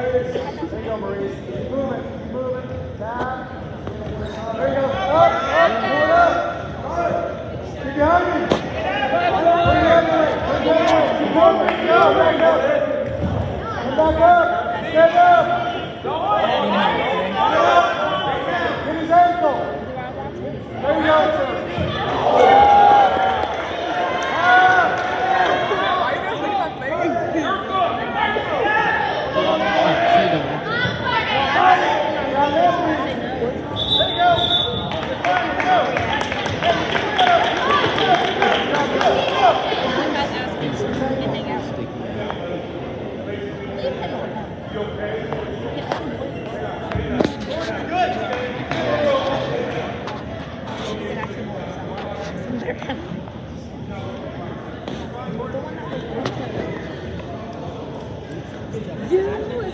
There you go, Maurice. Keep moving. Keep moving. Down. There you go. Up. Up. Pull it up. Keep behind me. Bring the other way. Bring the other way. Keep moving. Go. Back up. Come back up. Stand up. Hit his ankle. There you go. Yeah.